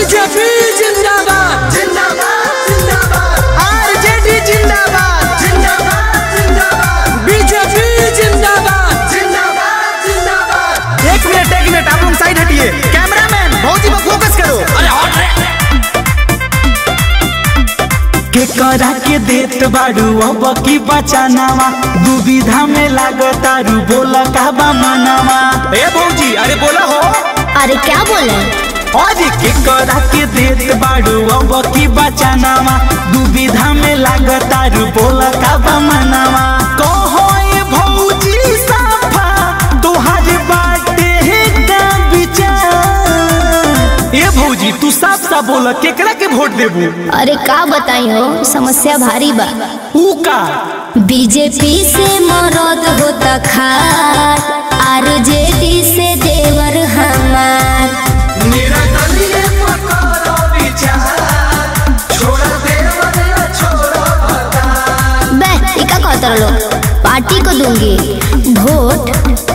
BJP जिंदाबाद जिंदाबाद जिंदाबाद, आरजेडी जिंदाबाद जिंदाबाद जिंदाबाद, बीजेपी जिंदाबाद जिंदाबाद जिंदाबाद। एक मिनट आप लोग साइड हटिए। कैमरामैन भौजी में फोकस करो। अरे हट रे। के करा के देत बाड़ू अब की बचानावा, दुविधा में लागतारू बोला का बा मनावा। ए भौजी अरे बोला हो। अरे क्या बोले? और के करा के देत बाड़ू अब की बचानावा, दुविधा में लागतारू बोला का बा मनावा। कहो ए भौजी साफा तोहार बाटे का विचार। ए भौजी तू साफ साफ बोला केकरा के वोट देबू? अरे का बताई हो, समस्या भारी बा। ऊ का बीजेपी से मरद होता खार, आरजेडी से देवर हमार। निरादलीय पकड़ो विचार, छोड़ देवर छोड़ो भतार। बे इका कहतर लोग, पार्टी को दूंगी वोट।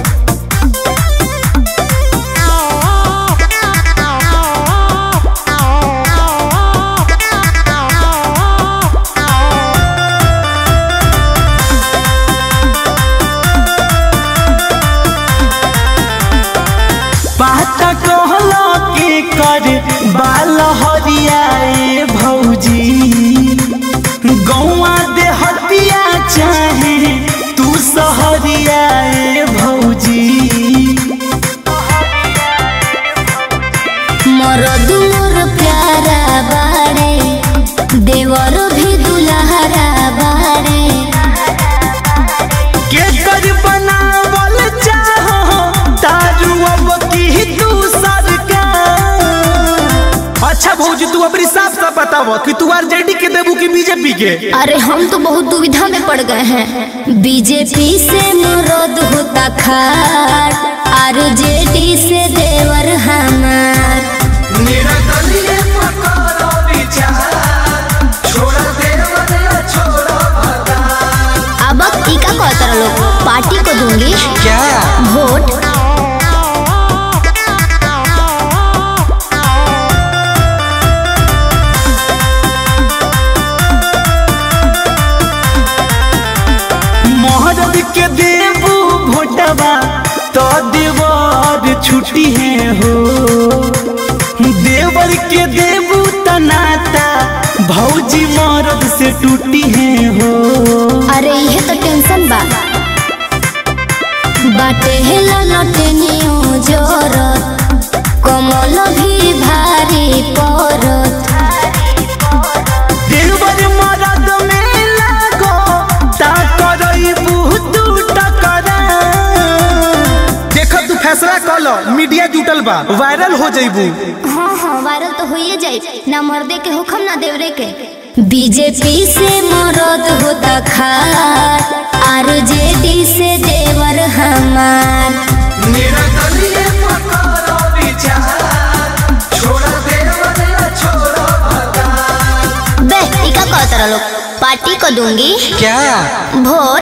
पाता कहलो के कर बाल हरियाए भौजी, गौआ दे हतिया चाहे तू सहरियाए भौजी। मरद मोर प्यारा बाड़े, देवर भी दुल्हरा बाड़े। के कर बनावल चाहो तारू अब की तू सरकार। अच्छा भौजी तू अपनी साफ साफ बताओ कि तू आरजेडी के देबू की बीजेपी के? अरे हम तो बहुत दुविधा में पड़ गए हैं। बीजेपी से मरद होता खार, आरजेडी से देवर हमार। निरादलीय पकड़ो विचार, छोड़ देवर छोड़ो भतार। अब इका कहतर लोग, पार्टी को दूंगी क्या वोट। मोहरद के देबू भोटवा तो देवर छुट्टी है हो, देवर के देबू तनाता भौजी मरद से टूटी है हो। अरे ये तो टेंशन बा, बाटे ललटनियो जोरत, कमल भी भारी पड़त। देवर मरद में लागो ता करईबू तू टकरा। देखो तू फैसला कर लो, मीडिया जुटल बा, वायरल हो जाइबू। हाँ वायरल तो होइए जाए, ना मर्दे के हुक्म ना देवरे के। बीजेपी से मरद होता खार, आरजेडी से देवर हमार। निरादलीय पकड़ो विचार, छोड़ देवर छोड़ो भतार। बे इका कहतर लोग, पार्टी को दूंगी क्या वोट।